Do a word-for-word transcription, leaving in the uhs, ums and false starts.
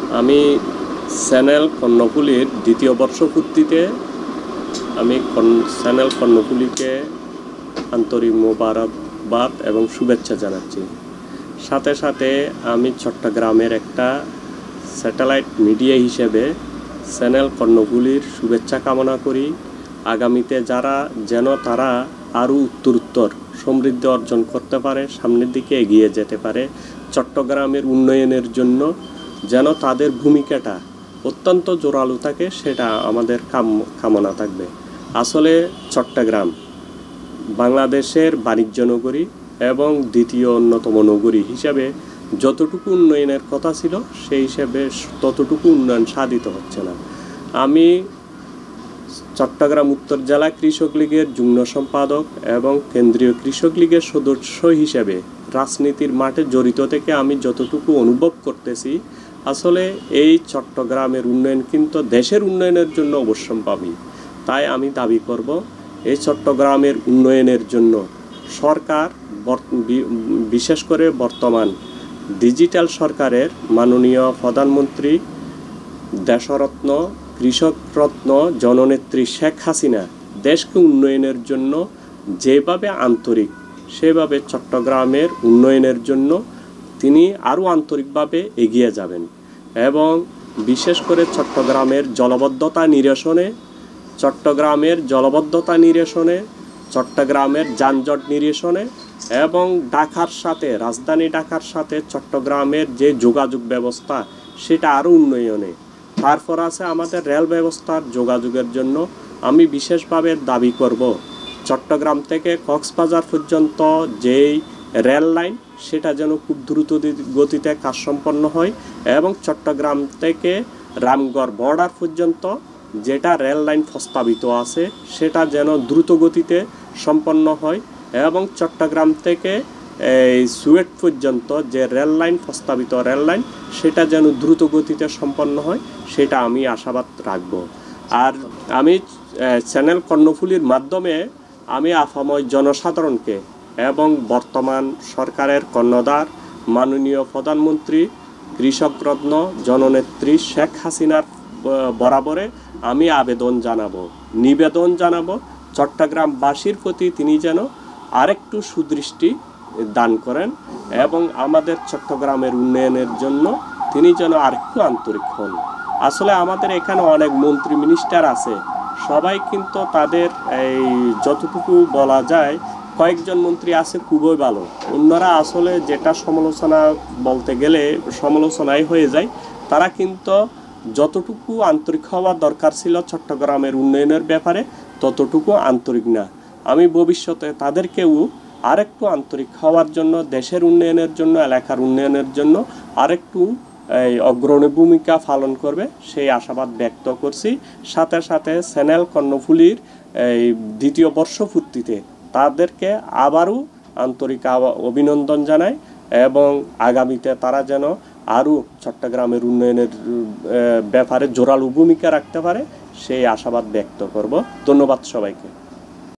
আমি চ্যানেল কর্ণফুলীর দ্বিতীয় বর্ষপূর্তিতে আমি চ্যানেল কর্ণফুলীকে আন্তরিক মোবারকবাদ এবং শুভেচ্ছা জানাচ্ছি। সাথে সাথে আমি চট্টগ্রামের একটা স্যাটেলাইট মিডিয়া হিসেবে চ্যানেল কর্ণফুলীর শুভেচ্ছা কামনা করি। আগামীতে যারা যেন তারা আরও উত্তরোত্তর সমৃদ্ধি অর্জন করতে পারে, সামনের দিকে এগিয়ে যেতে পারে, চট্টগ্রামের উন্নয়নের জন্য যেন তাদের ভূমিকাটা অত্যন্ত জোরালো থাকে, সেটা আমাদের কাম কামনা থাকবে। আসলে চট্টগ্রাম বাংলাদেশের বাণিজ্য নগরী এবং দ্বিতীয় অন্যতম নগরী হিসাবে যতটুকু উন্নয়নের কথা ছিল সেই হিসেবে ততটুকু উন্নয়ন সাধিত হচ্ছে না। আমি চট্টগ্রাম উত্তর জেলা কৃষক লীগের যুগ্ম সম্পাদক এবং কেন্দ্রীয় কৃষক লীগের সদস্য হিসেবে রাজনীতির মাঠে জড়িত থেকে আমি যতটুকু অনুভব করতেছি, আসলে এই চট্টগ্রামের উন্নয়ন কিন্তু দেশের উন্নয়নের জন্য অবশ্যম্ভাবী। তাই আমি দাবি করব, এই চট্টগ্রামের উন্নয়নের জন্য সরকার, বিশেষ করে বর্তমান ডিজিটাল সরকারের মাননীয় প্রধানমন্ত্রী দেশরত্ন কৃষকরত্ন জননেত্রী শেখ হাসিনা দেশকে উন্নয়নের জন্য যেভাবে আন্তরিক, সেভাবে চট্টগ্রামের উন্নয়নের জন্য তিনি আরও আন্তরিকভাবে এগিয়ে যাবেন এবং বিশেষ করে চট্টগ্রামের জলবদ্ধতা নিরসনে চট্টগ্রামের জলবদ্ধতা নিরসনে চট্টগ্রামের যানজট নিরসনে এবং ঢাকার সাথে রাজধানী ঢাকার সাথে চট্টগ্রামের যে যোগাযোগ ব্যবস্থা সেটা আরও উন্নয়নে। তারপর আছে আমাদের রেল ব্যবস্থার যোগাযোগের জন্য আমি বিশেষভাবে দাবি করব, চট্টগ্রাম থেকে কক্সবাজার পর্যন্ত যেই রেল লাইন সেটা যেন খুব দ্রুত গতিতে কাজ সম্পন্ন হয় এবং চট্টগ্রাম থেকে রামগড় বর্ডার পর্যন্ত যেটা রেল লাইন প্রস্তাবিত আছে সেটা যেন দ্রুত গতিতে সম্পন্ন হয় এবং চট্টগ্রাম থেকে এই সুয়েট পর্যন্ত যে রেল লাইন প্রস্তাবিত রেল লাইন সেটা যেন দ্রুত গতিতে সম্পন্ন হয়, সেটা আমি আশাবাদ রাখব। আর আমি চ্যানেল কর্ণফুলীর মাধ্যমে আমি আপাময় জনসাধারণকে এবং বর্তমান সরকারের কর্ণধার মাননীয় প্রধানমন্ত্রী কৃষকরত্ন জননেত্রী শেখ হাসিনার বরাবরে আমি আবেদন জানাবো, নিবেদন জানাবো, চট্টগ্রামবাসীর প্রতি তিনি যেন আরেকটু সুদৃষ্টি দান করেন এবং আমাদের চট্টগ্রামের উন্নয়নের জন্য তিনি যেন আরেকটু আন্তরিক হন। আসলে আমাদের এখানে অনেক মন্ত্রী মিনিস্টার আছে, সবাই কিন্তু তাদের এই যতটুকু বলা যায় কয়েকজন মন্ত্রী আছে খুবই ভালো, অন্যরা আসলে যেটা সমালোচনা বলতে গেলে সমালোচনাই হয়ে যায়, তারা কিন্তু যতটুকু আন্তরিক হওয়া দরকার ছিল চট্টগ্রামের উন্নয়নের ব্যাপারে ততটুকু আন্তরিক না। আমি ভবিষ্যতে তাদেরকেও আরেকটু আন্তরিক হওয়ার জন্য, দেশের উন্নয়নের জন্য, এলাকার উন্নয়নের জন্য আরেকটু এই অগ্রণী ভূমিকা পালন করবে সেই আশাবাদ ব্যক্ত করছি। সাথে সাথে চ্যানেল কর্ণফুলীর এই দ্বিতীয় বর্ষপূর্তিতে তাদেরকে আবারও আন্তরিক অভিনন্দন জানাই এবং আগামীতে তারা যেন আরও চট্টগ্রামের উন্নয়নের ব্যাপারে জোরালো ভূমিকা রাখতে পারে সেই আশাবাদ ব্যক্ত করব। ধন্যবাদ সবাইকে।